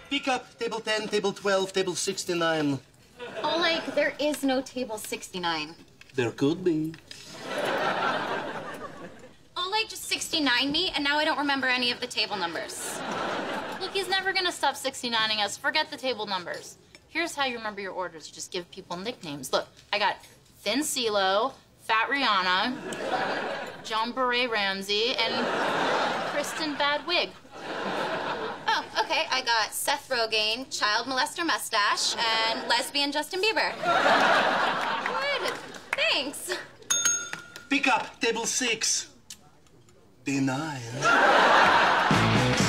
Pick up table 10, table 12, table 69. Oleg, there is no table 69. There could be. Oleg just 69 me, and now I don't remember any of the table numbers. Look, he's never gonna stop 69ing us. Forget the table numbers. Here's how you remember your orders. You just give people nicknames. Look, I got Thin CeeLo, Fat Rihanna, John Beret Ramsey, and Kristen Bad Wig. Oh, okay. I got Seth Rogen, Child Molester Mustache, and Lesbian Justin Bieber. Good. Thanks. Pick up table 6. Be nice.